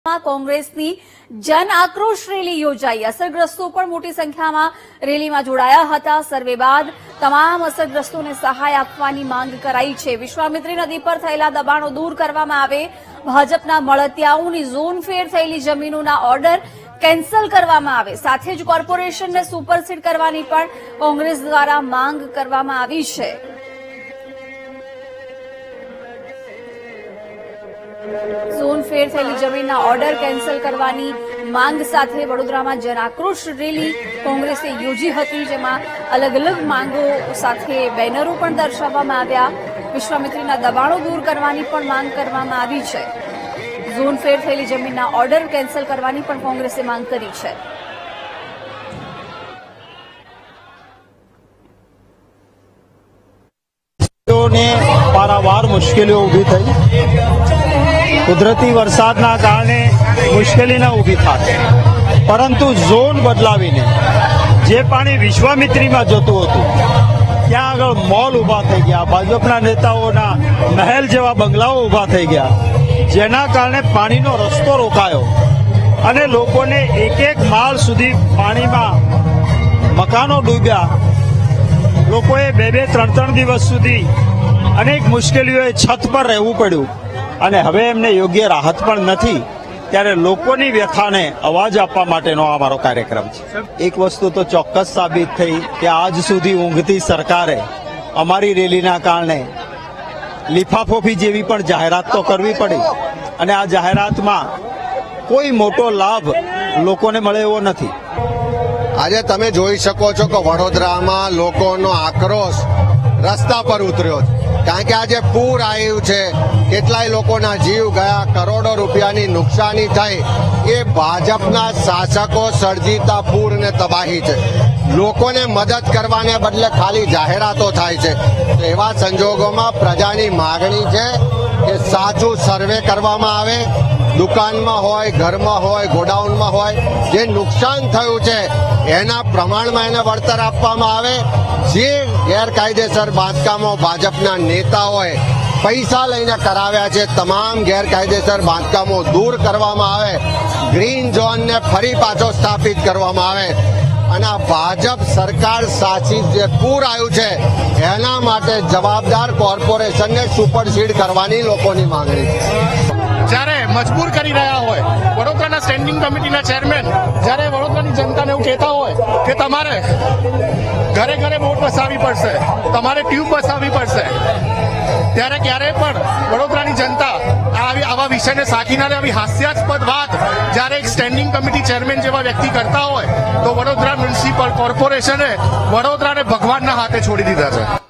કોંગ્રેસની જન આક્રોશ રેલી યોજાઈ। અસરગ્રસ્તો પણ મોટી સંખ્યામાં રેલીમાં જોડાયા હતા। સર્વે બાદ તમામ અસરગ્રસ્તોને સહાય આપવાની માંગ કરાઈ છે। વિશ્વામિત્રી નદી પર થયેલા દબાણો દૂર કરવામાં આવે, ભાજપના મળતિયાઓની ઝોન ફેર થયેલી જમીનોના ઓર્ડર કેન્સલ કરવામાં આવે, સાથે જ કોર્પોરેશનને સુપરસીડ કરવાની પણ કોંગ્રેસ દ્વારા માંગ કરવામાં આવી છે। ઝોન ફેર થયેલી જમીનના ઓર્ડર કેન્સલ કરવાની માંગ સાથે વડોદરામાં જન આક્રોશ રેલી કોંગ્રેસે યોજી હતી, જેમાં અલગ અલગ માંગો સાથે બેનરો પણ દર્શાવવામાં આવ્યા। વિશ્વામિત્રીના દબાણો દૂર કરવાની પણ માંગ કરવામાં આવી છે। ઝોન ફેર થયેલી જમીનના ઓર્ડર કેન્સલ કરવાની પણ કોંગ્રેસે માંગ કરી છે। પારાવાર મુશ્કેલીઓ ઉભી થઈ, કુદરતી વરસાદના કારણે મુશ્કેલી ન ઉભી થાય, પરંતુ ઝોન બદલાવીને જે પાણી વિશ્વામિત્રીમાં જતું હતું ત્યાં આગળ મોલ ઉભા થઈ ગયા, ભાજપના નેતાઓના મહેલ જેવા બંગલાઓ ઉભા થઈ ગયા, જેના કારણે પાણીનો રસ્તો રોકાયો અને લોકોને એક એક માળ સુધી પાણીમાં મકાનો ડૂબ્યા। લોકોએ બે ત્રણ દિવસ સુધી અનેક મુશ્કેલીઓએ છત પર રહેવું પડ્યું અને હવે એમને યોગ્ય રાહત પણ નથી। ત્યારે લોકોની વ્યથાને અવાજ આપવા માટેનો આ મારો કાર્યક્રમ છે। એક વસ્તુ તો ચોક્કસ સાબિત થઈ કે આજ સુધી ઊંઘતી સરકારે અમારી રેલીના કારણે લિફાફોફી જેવી પણ જાહેરાત તો કરવી પડી અને આ જાહેરાતમાં કોઈ મોટો લાભ લોકોને મળે એવો નથી। આજે તમે જોઈ શકો છો કે વડોદરામાં લોકોનો આક્રોશ રસ્તા પર ઉતર્યો છે, કારણ કે આજે પૂર આવ્યું છે, કેટલાય લોકોના જીવ ગયા, કરોડો રૂપિયાની નુકસાની થઈ। એ ભાજપના શાસકો સર્જિતા પૂર ને તબાહી છે। લોકોને મદદ કરવાને બદલે ખાલી જાહેરાતો થાય છે। તો એવા સંજોગોમાં પ્રજાની માગણી છે કે સાચું સર્વે કરવામાં આવે, દુકાનમાં હોય, ઘરમાં હોય, ગોડાઉનમાં હોય, જે નુકસાન થયું છે એના પ્રમાણમાં એને વળતર આપવામાં આવે। જે ગેરકાયદેસર બાંધકામો ભાજપના નેતાઓએ પૈસા લઈને કરાવ્યા છે, તમામ ગેરકાયદેસર બાંધકામો દૂર કરવામાં આવે, ગ્રીન ઝોનને ફરી પાછો સ્થાપિત કરવામાં આવે અને આ ભાજપ સરકાર શાસિત જે પૂર આવ્યું છે એના માટે જવાબદાર કોર્પોરેશનને સુપરસીડ કરવાની લોકોની માંગણી છે। જ્યારે મજબૂર કરી રહ્યા હોય, વડોદરાના સ્ટેન્ડિંગ કમિટીના ચેરમેન જ્યારે વડોદરાની જનતાને એવું કહેતા હોય કે તમારે ઘરે ઘરે બોટ વસાવવી પડશે, તમારે ટ્યુબ વસાવવી પડશે, ત્યારે ક્યારેય પણ વડોદરાની જનતા આવા વિષયને સાખી ના લે। આવી હાસ્યાસ્પદ વાત જ્યારે એક સ્ટેન્ડિંગ કમિટી ચેરમેન જેવા વ્યક્તિ કરતા હોય તો વડોદરા મ્યુનિસિપલ કોર્પોરેશને વડોદરાને ભગવાનના હાથે છોડી દીધા છે।